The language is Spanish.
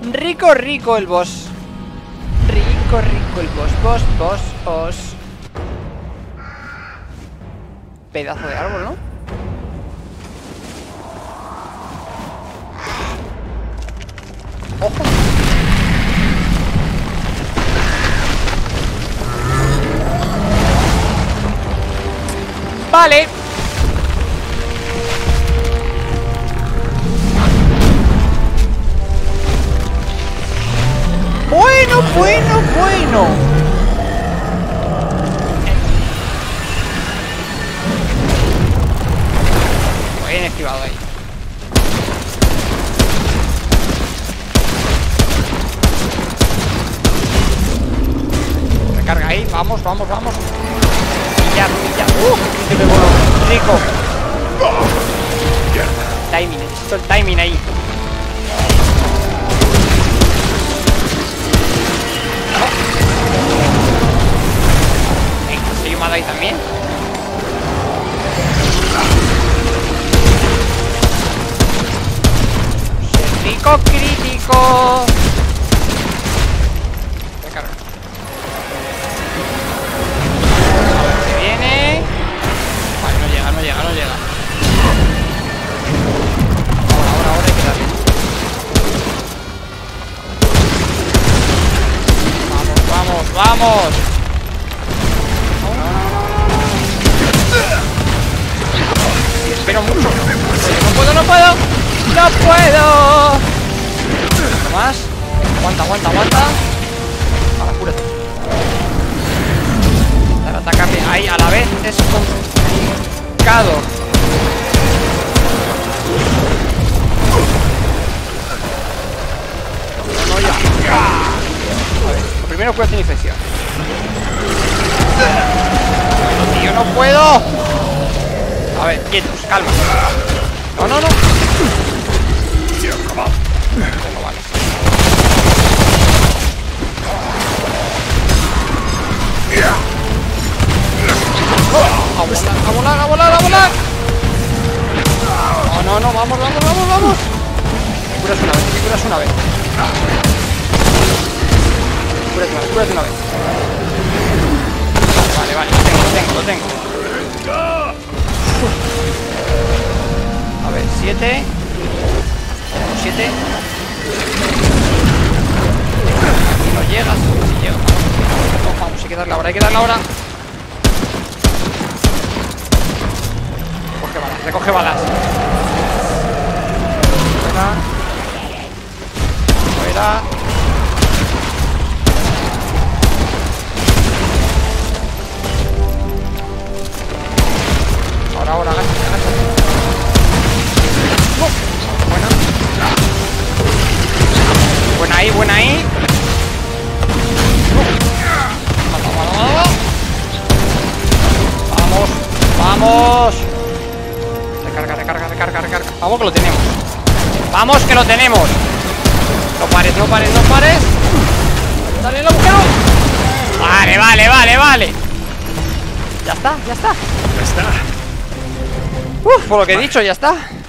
Rico, rico el boss. Rico, rico el boss. Boss. Pedazo de árbol, ¿no? Ojo. Vale. Bueno. Bien esquivado ahí. Recarga ahí, vamos. Pillar. Que me voló. Rico. Timing, necesito el timing ahí. Ahí también. Rico crítico. Recarga. Se viene. Vale, no llega. Ahora hay que darle. Vamos. Espero mucho. No puedo. No más. Aguanta. Ahora, cúrate. Para atacarle ahí a la vez es complicado. No, ya. A ver, lo primero curación de infección. Bueno, tío, no puedo. A ver, quietos, calma. No. Tengo balas. A volar. No, vamos. Curas una vez. Cúrate una vez. Vale, lo tengo. A ver, 7. No llegas. Si llegas. Vamos, hay que darle ahora. Recoge balas. Fuera. Ahora, agáchate. Buena ahí. Vamos. Recarga. Vamos que lo tenemos. No pares. Dale el agujero. Vale. Ya está. Ya está. Por lo que he dicho, ya está.